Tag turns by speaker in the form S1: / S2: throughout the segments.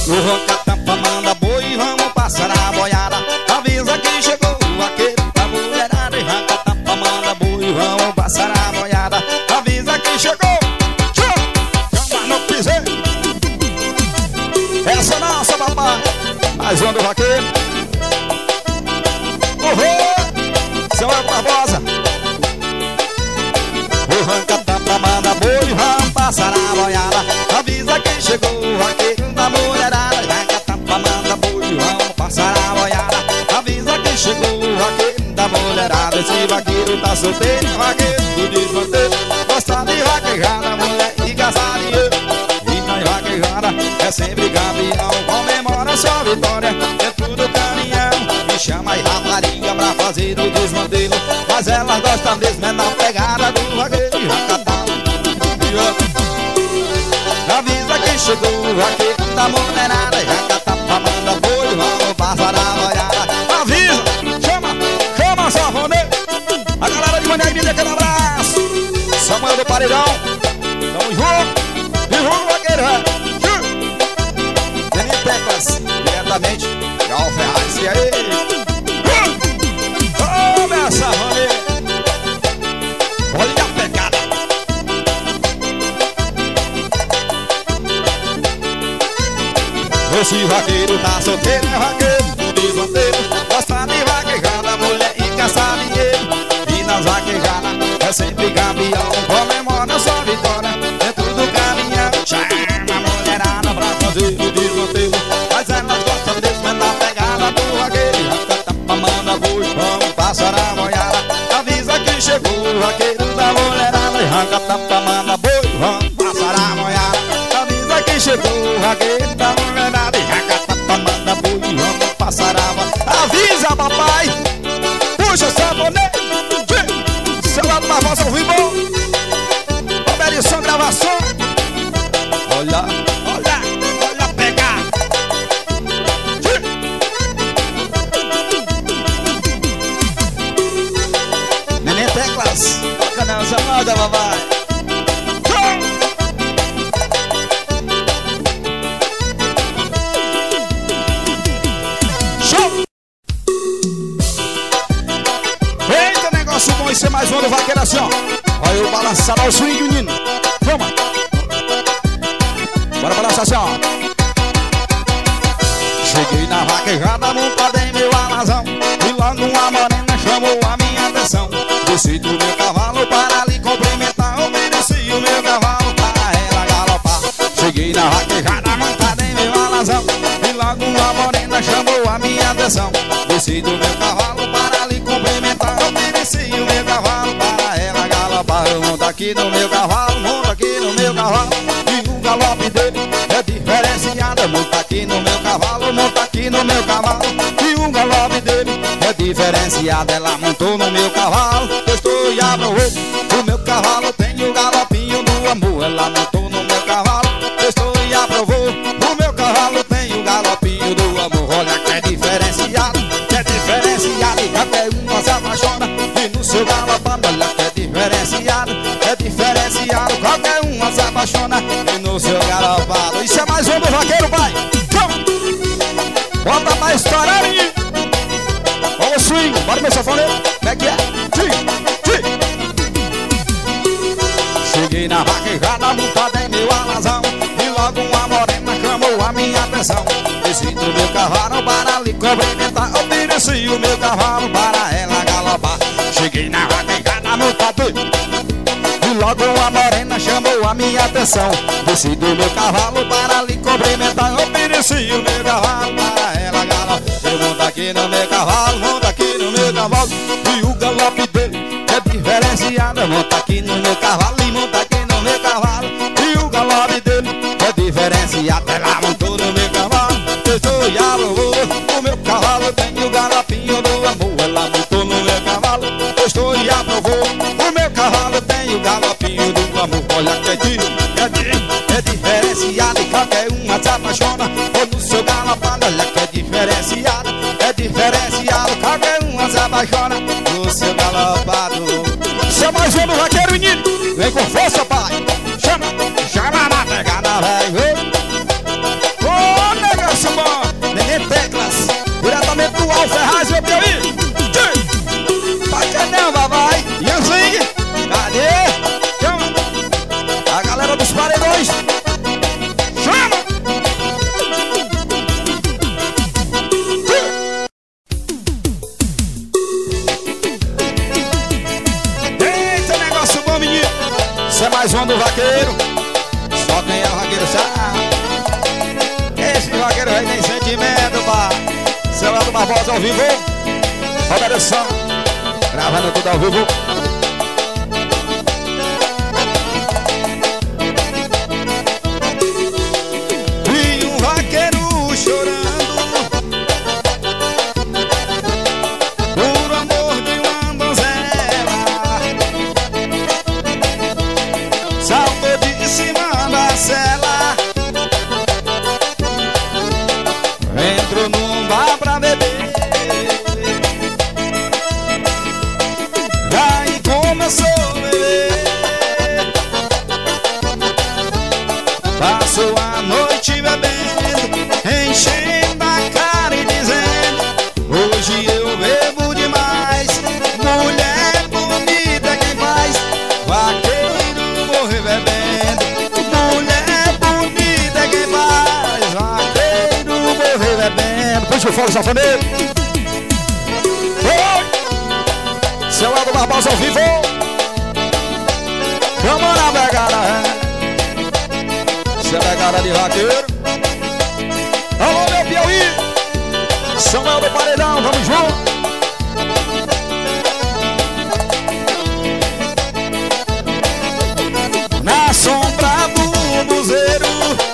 S1: No ranca-tampa manda boi, vamos passar a boiada. Avisa que chegou o vaqueiro da mulherada. Ranca-tampa manda boi, vamos passar a boiada. Avisa que chegou. Chama no piseiro. Essa nossa papai. Mais um do vaqueiro. Seu é Barbosa. O ranca-tampa manda boi, vamos passar a boiada. Avisa que chegou o vaqueiro da mulherada. Ranca-tampa manda boi, vamos passar a boiada. Avisa que chegou o vaqueiro da mulherada. Esse vaqueiro tá solteiro, vaqueiro do desmanteiro. Gosta de vaquejada, mulher e caçar dinheiro. E na vaquejada é sempre campeão. Comemora sua vitória dentro do caminhão. Me chama aí rapariga pra fazer o desmantelo. Mas elas gostam mesmo é na pegada do vaqueiro de ranca-tampa. Avisa que chegou o vaqueiro da mulherada. Ranca-tampa manda boi, vamos passar a boiada. Avisa, chama sanfoneiro. A galera de Mané Emília, aquele abraço. Samuel do Paredão, tamo junto. E vamos vaqueiro, Denis Teclas, diretamente Gal Ferraz, e aí? Ô, minha sanfoneira, olha a pegada. Esse vaqueiro tá solteiro, é vaqueiro do desmanteiro. Gosta de vaquejada, mulher e caçar dinheiro. E nas vaquejadas é sempre campeão. Comemora sua vitória dentro do caminhão. Chama a mulherada pra fazer o desmantelo. Mas elas gostam mesmo é da pegada do vaqueiro. Ranca-tampa manda boi, vamos passar a boiada. Avisa que chegou o vaqueiro da mulherada. Ranca-tampa manda boi, vamos passar a boiada. Avisa que chegou o vaqueiro da mulherada. Ranca-tampa manda boi, vamos passar a boiada. Avisa, papai, puxa o sanfoneiro. Celular do Barbosa ao vivo. Operação gravação. Olha a pegar. Neném Teclas, toca nessa moda, papai. Show! Eita, negócio bom, isso é mais um do vaqueiro assim, ó. Olha eu balançar o swing, menino. Vamos! Bora balançar assim, ó. Cheguei na vaquejada, montada em meu alazão. E logo uma morena chamou a minha atenção. Desci do meu cavalo para lhe cumprimentar. Obedeci o meu cavalo para ela galopar. Cheguei na vaquejada, montada em meu alazão. E logo uma morena chamou a minha atenção. Desci do meu cavalo para lhe cumprimentar. Obedeci o meu cavalo para ela galopar. Eu monto aqui no meu cavalo, monto aqui no meu cavalo. E o galope dele é diferenciado. Monta aqui no meu cavalo, monta aqui no meu cavalo. E o galope dele é diferenciado. Ela montou no meu cavalo, testou e aprovou. O meu cavalo tem o galopinho do amor. Ela montou no meu cavalo, testou e aprovou. O meu cavalo tem o galopinho do amor. Olha que é diferenciado, e qualquer uma se apaixona. E no seu galopando, olha que é diferenciado, qualquer uma se apaixona. E no seu galopado, isso é mais um do vaqueiro, pai. Bota pra estourar aí. Olha o swing, bora meu sanfoneiro. Como é que é? Cheguei na vaquejada, montada em meu alazão. E logo uma morena chamou a minha atenção. Desci do meu cavalo para lhe cumprimentar. Ofereci o meu cavalo para ela galopar. Cheguei na vaquejada, montada. E logo uma morena chamou a minha atenção. Desci do meu cavalo para lhe cumprimentar. Ofereci o meu cavalo para ela galopar. Eu monto aqui no meu cavalo, monto aqui no meu cavalo. E o galope dele é diferenciado. Monta aqui no meu cavalo e monta aqui no meu cavalo. E o galope dele é diferenciado. Ela montou no meu cavalo, testou e aprovou. O meu cavalo tem o galopinho do amor. Ela montou no meu cavalo, testou e aprovou. O meu cavalo tem o galopinho do amor. Olha que é diferenciado. E qualquer uma se apaixona. Ou no seu galopado, olha que é diferenciado. Qualquer uma se apaixona no seu galopado. Chama mais um do vaqueiro, menino. Vem com força, pai. Chama na pegada, velho. Ô, nega. nos paredões. Chama! Eita, negócio bom, menino. Isso é mais um do vaqueiro. Só quem é o vaqueiro sabe. Esse vaqueiro aí tem sentimento, pá. Celado Barbosa ao vivo. Roberto São, gravando tudo ao vivo. E um vaqueiro chorando por amor de uma donzela. Saltou de cima da cela, entrou num bar pra beber. Aí começou a beber, passou a noite bebendo, enchendo a cara e dizendo: hoje eu bebo demais. Mulher bonita é quem faz vaqueiro morrer bebendo. Mulher bonita é quem faz vaqueiro morrer bebendo. Puxa o fogo, sua família. Celado Barbosa ao vivo. Vamos na pegada, Isso é pegada de vaqueiro. Alô, meu Piauí. Samuel do Paredão, vamos junto. Na sombra do buzeiro,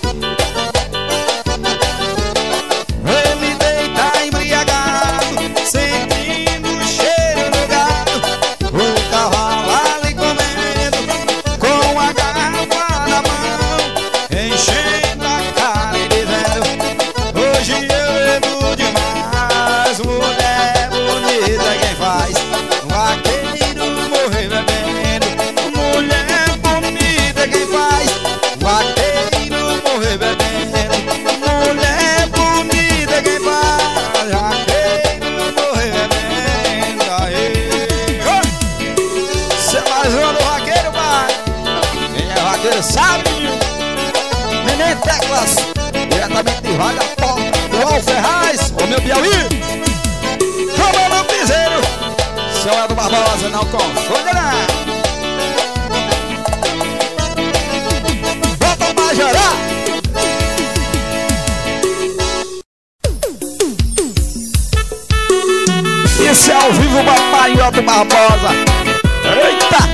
S1: ele deita embriagado, sentindo o cheiro do gado. O cavalo ali comendo, com a garrafa na mão, enchendo a cara e dizendo: hoje eu bebo demais. Mulher bonita quem faz vaqueiro morrer bebendo. Mulher bonita quem faz vaqueiro morrer bebendo. Mulher bonita quem faz vaqueiro morrer bebendo. Aê! Você é mais um do vaqueiro, pai. Quem é vaqueiro sabe. Neném Teclas, diretamente de Vaga Porta do Alferraz, o meu Piauí. Comando Piseiro, Celado Barbosa, não confunde não. Bota pra chorar. Isso é ao vivo, papai Otto Barbosa. Eita!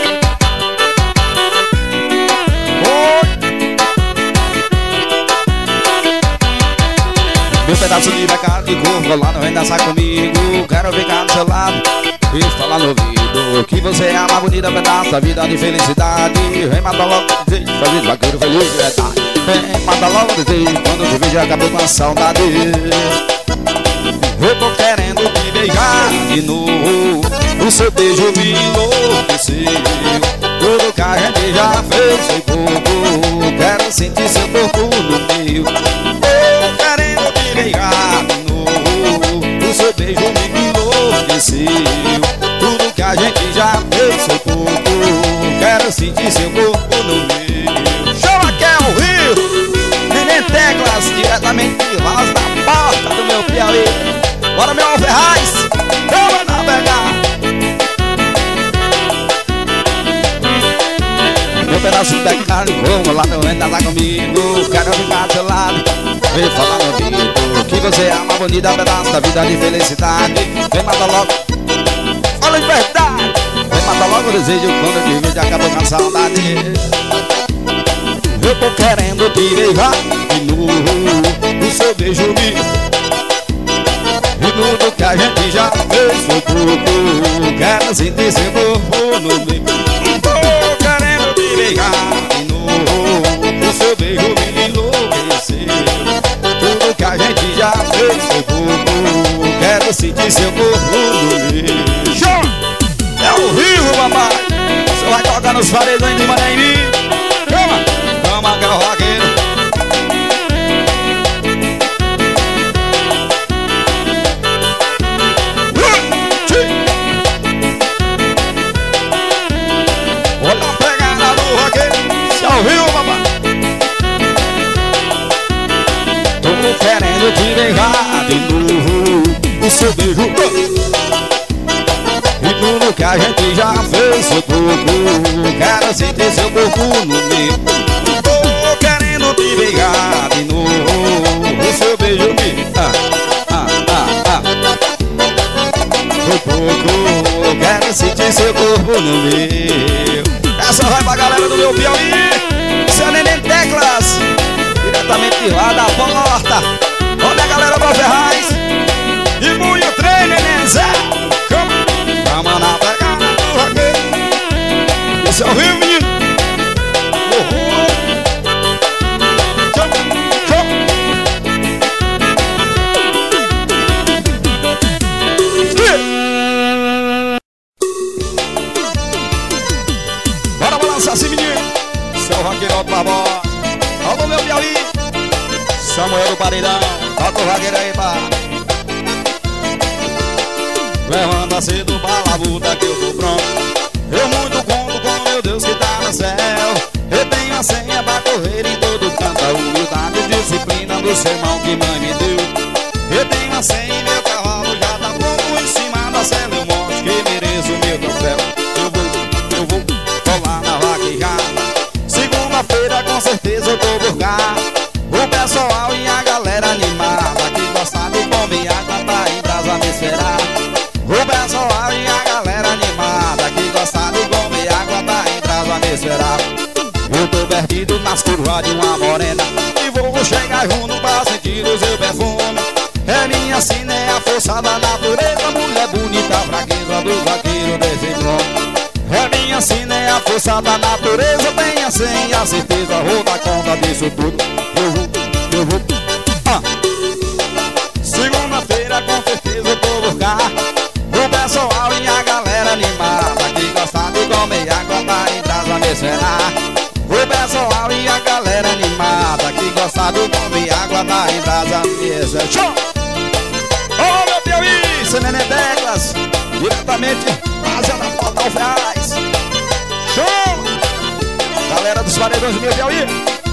S1: Meu pedaço de vaca de corvo lá não vem dançar comigo. Quero ficar do seu lado e falar no ouvido que você é a mais bonita pedaço da vida de felicidade. Vem matar logo o desejo, fazer vaqueiro feliz de verdade. Vem matar logo o desejo, quando eu te vejo acabou com a saudade. Eu tô querendo te beijar de novo, o seu beijo me enlouqueceu. Tudo que a gente já fez foi pouco, quero sentir seu corpo no meu. Tô querendo te beijar de novo, o seu beijo me enlouqueceu. Tudo que a gente já fez foi pouco, quero sentir seu corpo no meu. Chama que é o Rio, Neném Teclas, diretamente de Vaza da Porta do meu Piauí. Bora, meu Alferraz, vamos navegar. Meu pedaço de carne, vamos lá, meu vento tá comigo. Quero ficar do seu lado, vem falar no ouvido que você é a mais bonita pedaço da vida de felicidade. Vem matar logo, fala em verdade. Vem matar logo o desejo, quando eu te vejo acabou com a saudade. Eu tô querendo te beijar de novo, o seu beijo me... E tudo que a gente já fez foi pouco, quero sentir seu corpo no meu. Tô querendo te beijar de novo, o seu beijo me enlouqueceu. Tudo que a gente já fez foi pouco, quero sentir seu corpo no meu. Show! É ao vivo, papai. Você vai tocar nos paredões de mané em mim. Calma, calma que é o vaqueiro. Olha a pegada do vaqueiro. vaquejar de novo o seu beijo. E tudo que a gente já fez, seu corpo, quero sentir seu corpo no meu. Tô querendo te pegar de novo o seu beijo me pouco, quero sentir seu corpo no meu. Essa vai pra galera do meu Piauí, seu Neném Teclas, diretamente lá da porta. Olha a galera do Ferraz e muito trem, Neném Zé. Vamos na pegada do vaqueiro. Esse é o Rio, menino. Bora balançar assim, menino. Seu vaqueiro Alto Barbosa. Alô, meu Piauí. Samuel do Pareirão. Toca o vaqueiro aí, pá. Levanta cedo pra labuta que eu tô pronto. Eu muito conto com meu Deus que tá no céu. Eu tenho a senha pra correr em todo canto. A humildade e disciplina do sermão que mãe me deu. Eu tenho a senha e meu cavalo já tá pronto em cima da cela. Eu mostro que mereço meu troféu. Eu vou colar na vaquejada. Segunda-feira com certeza eu tô por cá. O pessoal e a galera animada que gosta de comer água tá em brasa me esperar. O pessoal e a galera animada que gosta de comer água tá em brasa me esperar. Eu tô perdido nas curvas de uma morena e vou chegar junto pra sentir o seu perfume. É minha sina, é a força da natureza, mulher bonita, a fraqueza do vaqueiro desse pronto. É minha sina, é a força da natureza, tenha sem a certeza, vou dar conta disso tudo. Eu vou. Segunda-feira com certeza eu tô por cá. O pessoal e a galera animada que gosta de comer água tá em brasa me esperar. O pessoal e a galera animada que gosta de comer água tá em brasa me esperar. Show! Ô, meu Piauí, seu Neném Teclas, diretamente fazendo a porta ao Ferraz. Show! Galera dos paredões do meu Piauí.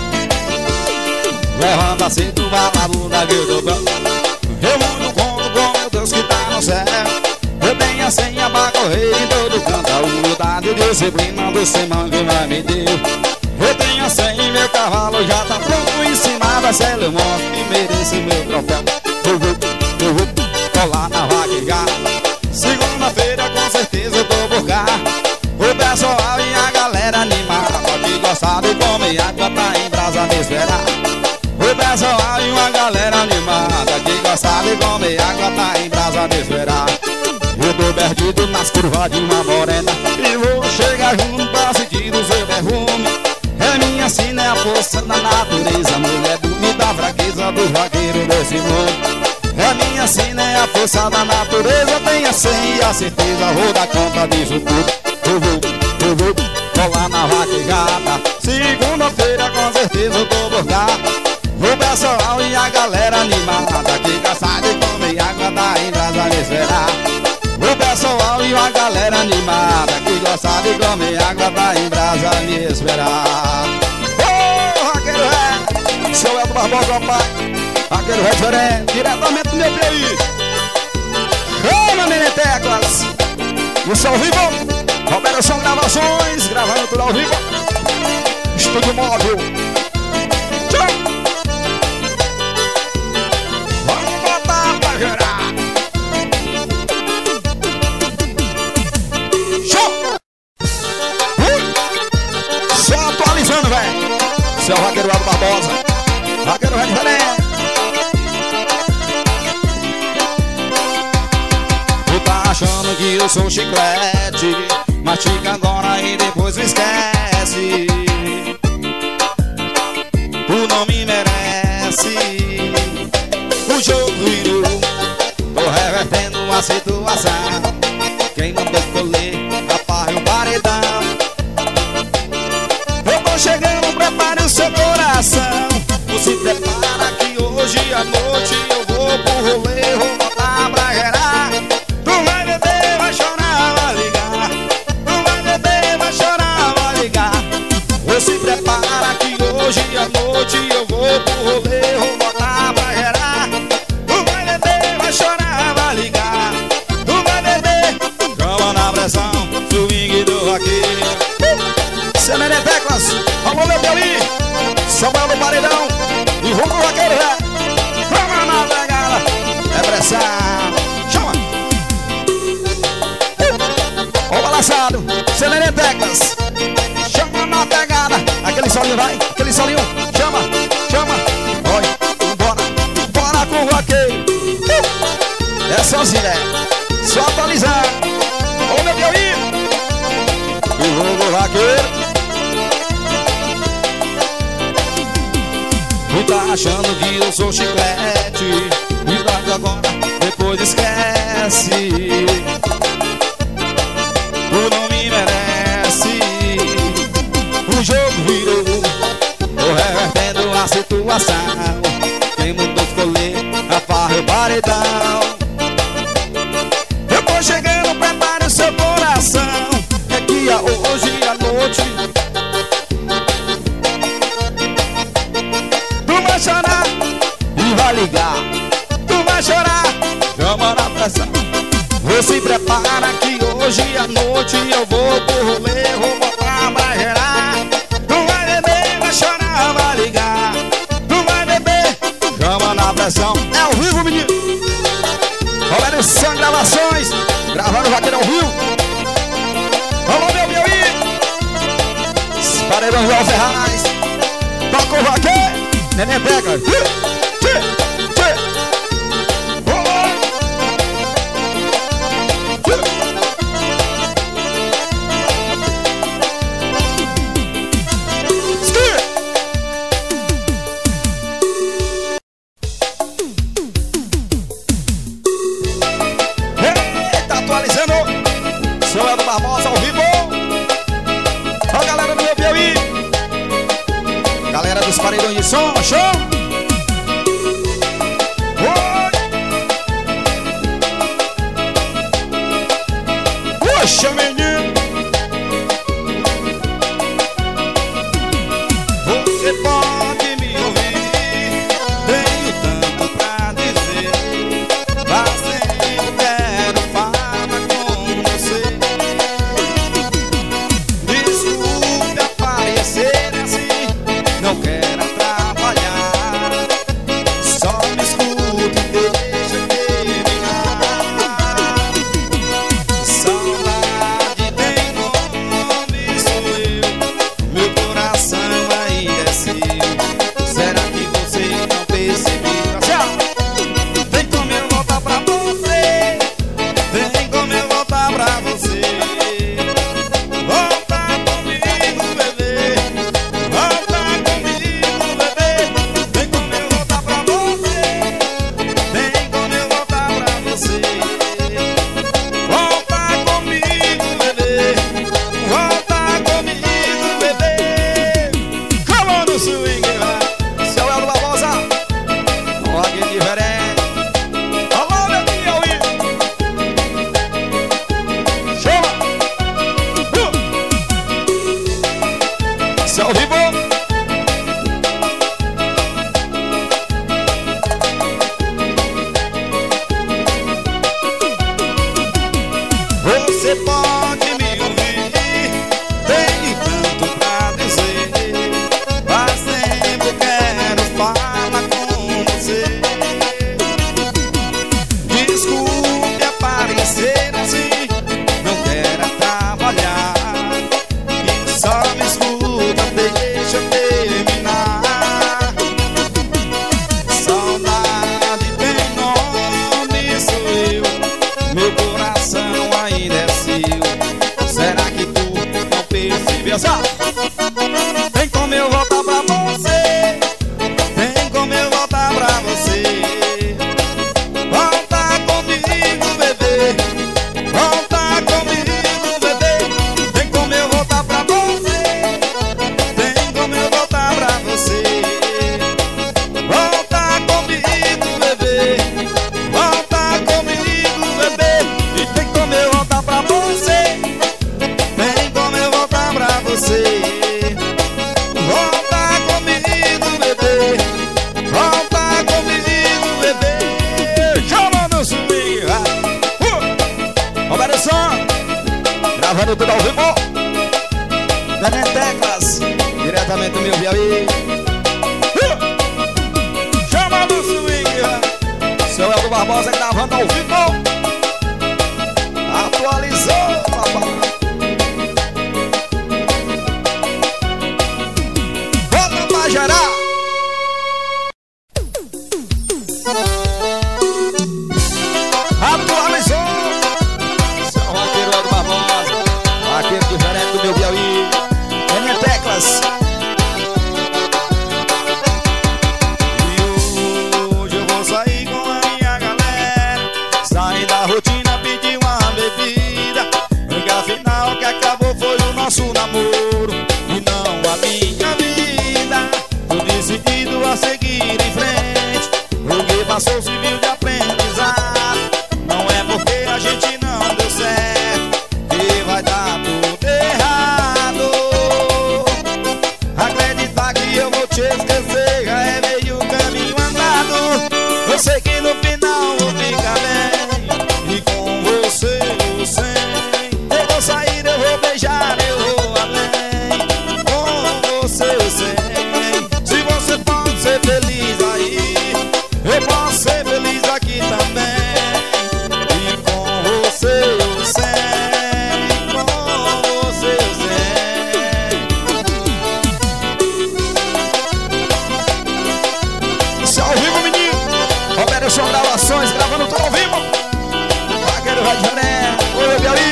S1: Levanta cedo, vai lá no navio do banco. Eu muito conto com meu Deus que tá no céu. Eu tenho a senha pra correr em todo canto. A humildade e disciplina do sermão que vai me deu. Eu tenho a senha e meu cavalo já tá pronto em cima da cela. Eu mostro que mereço meu troféu. Eu vou colar na vaquejada. Segunda-feira com certeza eu tô por cá. O pessoal e a galera animada que gosta de comer água tá em brasa me esperar. O pessoal e uma galera animada que gosta de comer água tá em brasa me esperar. Eu tô perdido nas curvas de uma morena e vou chegar junto pra sentir o seu perfume. É minha sina, é a força da natureza, mulher bonita, a fraqueza do vaqueiro desse mundo. É minha sina, é a força da natureza, tenha sem a certeza, vou dar conta disso tudo. Eu vou colar na vaquejada. Segunda-feira com certeza eu tô por cá. O pessoal e a galera animada que gosta de comer água tá em brasa me esperar. O pessoal e a galera animada que gosta de comer água tá em brasa me esperar. Ô, Vaqueiro Ré, seu Elton Barbosa, pai. Vaqueiro Ré diferente, diretamente do meu Piauí. Chama, Neném Teclas. Isso ao vivo, Roberto Som Gravações, gravando tudo ao vivo. Estúdio Móvel. Tchau. Só atualizando, velho. Seu Vaqueiro Alto Barbosa, Vaqueiro Ré diferente. Tu tá achando que eu sou chiclete, mastiga agora e depois me esquece. Tu não me merece. O jogo virou, tô revertendo a situação. Quem não deu colher, apaga o paredão. Eu tô chegando, prepare o seu coração. Você prepara que hoje à noite eu vou pro rolê, vou botar pra gerar. Tu vai beber, vai chorar, vai ligar. Tu vai beber, vai chorar, vai ligar. Você prepara que hoje à noite eu vou pro rolê, vou botar pra gerar. Tu Samuel do Paredão e Hugo Vaqueiro, é. Vamos na pegada, é pressão. Chama. Ó o balançado, Celene Teclas. Chama na pegada. Aquele solinho vai, aquele solinho. Chama, chama. Oi, bora, bora com o Vaqueiro. É sozinho, é. Só atualizar. Ô meu Piauí. E Hugo Vaqueiro. Tu tá achando que eu sou chiclete e logo agora, depois esquece. Tu não me merece. O jogo virou, tô revertendo a situação. Quem mandou escolher a farra e o paredão? Eu tô chegando, prepare o seu coração. É que hoje à noite vai chorar e vai ligar. Tu vai chorar, chama na pressão. Você se prepara que hoje à noite eu vou pro rolê, vou botar pra gerar. Tu vai beber, vai chorar, vai ligar. Tu vai beber, chama na pressão. É ao vivo, menino. Roberto São Gravações, gravando o Vaqueiro ao vivo. Alô, meu Piauí. Paredão João Ferraz, toca o Vaqueiro. Neném Teclas. Eita, atualizando. Sou Eldo Barbosa ao vivo. Ó, galera do meu Piauí. Galera dos paredões de som, show! Oi! Poxa, menino! Você pode me ouvir, tenho tanto pra dizer, mas nem quero falar com você. Desculpe aparecer assim, não quero atrapalhar, só me escute e deixa terminar. Saudade tem nome, sou eu, meu coração ainda é seu. Será que você não percebeu? Vem comigo voltar pra você, vem comigo voltar pra você. Volta comigo, bebê. Volta comigo, bebê. Vem comigo voltar pra você. Vem comigo voltar pra você. Volta comigo, bebê. Volta comigo, bebê. Come on no swing, vai. Seu Eldo Barbosa. Olha que diferente. Alô, meu Piauí. Chama. Seu ao vivo. Você pode me ouvir, tenho tanto pra dizer, mas sempre quero falar com você. Desculpe aparecer assim, não quero atrapalhar, e só me escuta, deixa eu terminar. Saudade tem nome, sou eu, meu coração ainda é seu. Será que tu não percebeu? Vem como eu voltar pra você, vem como eu voltar pra você. Volta comigo, bebê. Volta comigo, bebê. Vem como eu voltar pra você, vem como eu voltar pra você. Volta comigo, bebê. Volta comigo, bebê. E vem como eu voltar pra você, vem como eu voltar pra você. Volta comigo, bebê. Volta comigo, bebê. Chama no swing, vai. Roberto São, gravando tudo ao vivo. Neném Teclas, diretamente do meu Piauí. roda ao vivo. Atualizou, papai. Bota pra gerar. Atualizou. São Vaqueiro lá do Barbosa. Vaqueiro diferente do meu Piauí. N Teclas. Nosso namoro e não a minha vida. Tô decidido a seguir em frente. O que passou civil de aprendizado. Não é porque a gente não deu certo que vai dar tudo errado. Acreditar que eu vou te esquecer já é meio caminho andado. Eu sei que no final vou ficar bem. E com você eu sei. Eu vou sair, eu vou beijar, eu vou além. Com você eu sei. Se você pode ser feliz aí, eu posso ser feliz aqui também. E com você eu sei. Com você eu sei. Isso é ao vivo, menino. Roberto Som Gravações, gravando tudo ao vivo. Vaqueiro vai de Jané. Oi, meu Piauí.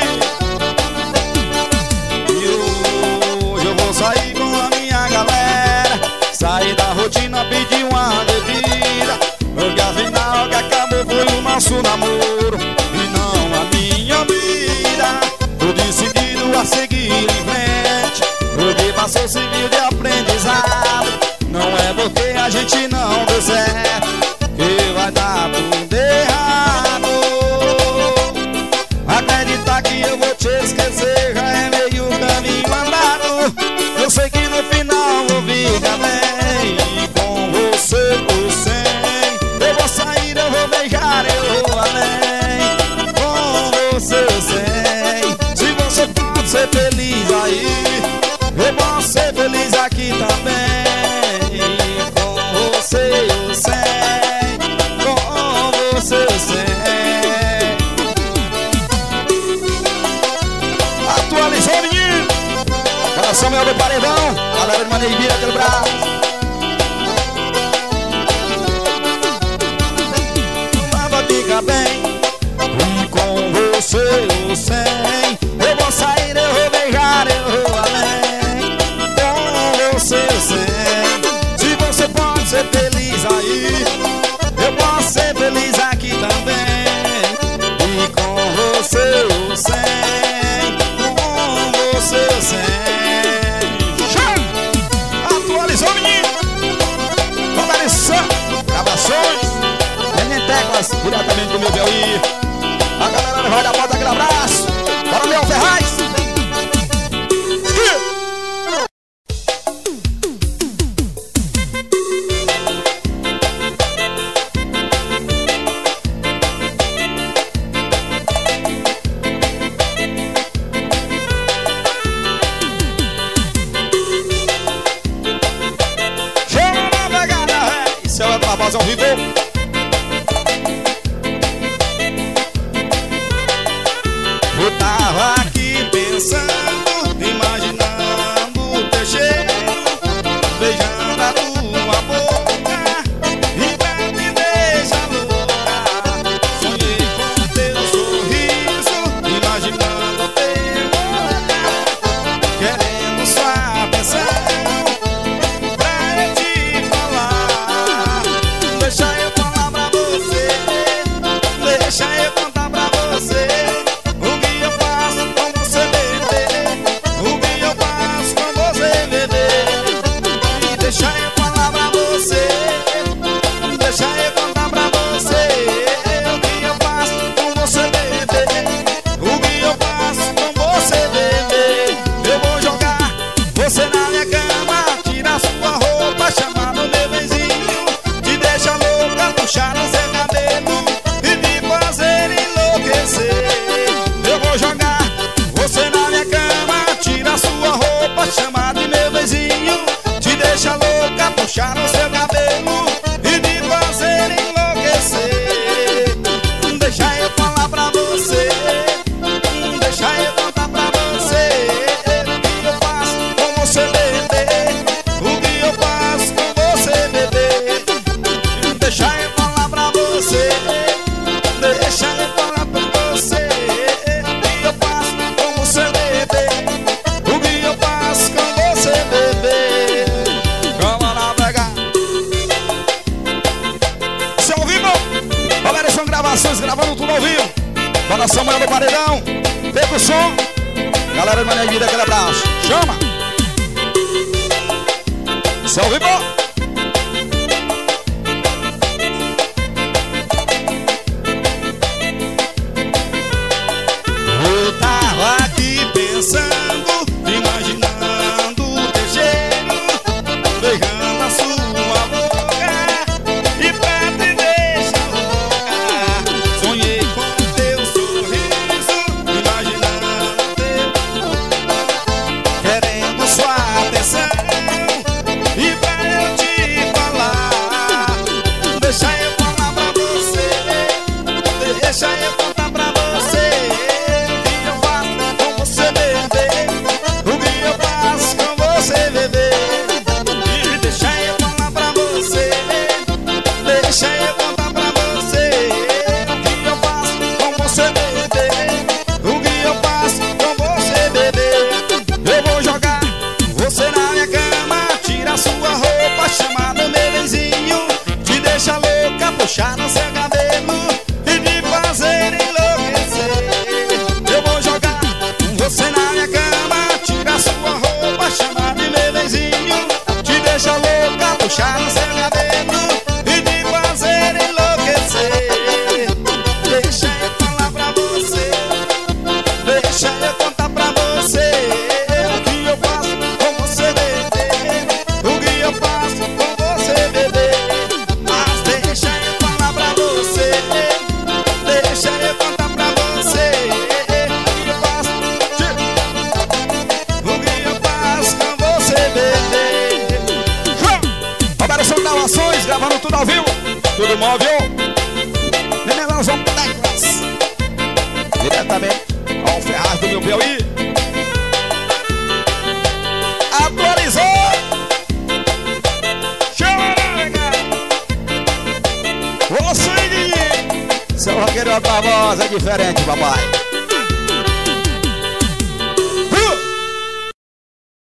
S1: Sair com a minha galera, sair da rotina, pedir uma bebida. Porque afinal o que acabou foi o nosso namoro e não a minha vida. Tô decidido a seguir em frente. Porque passou civil de aprendizado. Não é porque a gente não deu certo que vai dar tudo errado. Acreditar que eu vou te esquecer já é meio caminho andado. Eu sei que no final vou ficar bem. E com você eu sei. Eu vou sair, eu vou beijar, eu vou além. Com você eu sei. Se você pode ser feliz aí, eu posso ser feliz aqui também. E com você eu sei. Com você eu sei. Atualizou, menino. Coração meu do paredão, galera de Maneibira, aquele braço. Nada fica bem. E com você eu sei. Eu vou sair, eu vou beijar, eu vou além. Com você eu sei. Se você pode ser feliz aí, eu posso ser feliz aqui também. E com você eu sei. Com você eu sei. Gravações, N Teclas, diretamente do meu Piauí. A galera vai dar bota, aquele abraço. Bora, meu Ferraz. Ao vivo. Eu tava aqui pensando, imaginando o teu cheiro, beijando a tua boca e pra me deixar louca. Sonhei com teu sorriso, imaginando teu olhar, querendo sua atenção pra eu te falar. Deixa eu gravando tudo ao vivo. Bora Samuel do Paredão, Pedro Som. Galera do Mané de Vida, aquele abraço. Chama! Seu Vivo!
S2: Eu tava aqui pensando, imaginando o teu cheiro, beijando a sua boca e pra te deixar louca. Sonhei com o teu sorriso, imaginando teu, querendo sua atenção. E pra eu te falar, deixa eu falar pra você, deixa eu contar pra você o que eu faço com você, bebê, o que eu faço com você, bebê. E deixa eu falar pra você, deixa eu contar pra você o que eu faço com você, bebê, o que eu faço com você, bebê. Eu vou jogar você na minha cama, tira sua roupa, chama no meu benzinho, te deixa louca, puxar no seu cabelo e te fazer enlouquecer. Eu vou jogar você na minha cama, tira sua roupa, chama no meu benzinho, te deixa louca, puxar no seu cabelo e te fazer enlouquecer. Deixa eu falar pra você, deixa eu contar pra você o que eu faço com você, bebê, o que eu faço com você, bebê. Mas deixa eu falar pra você, deixa eu contar pra você o que eu faço, o que eu faço com você, bebê.
S1: Roberto São Gravações, gravando tudo ao vivo. Tudo móvel. Nenelazão Teclas. Diretamente ao Ferraz do meu Piauí. Atualizou.
S2: Chama, legal.
S1: Você, Guilherme. Seu roqueiro da voz é diferente, papai.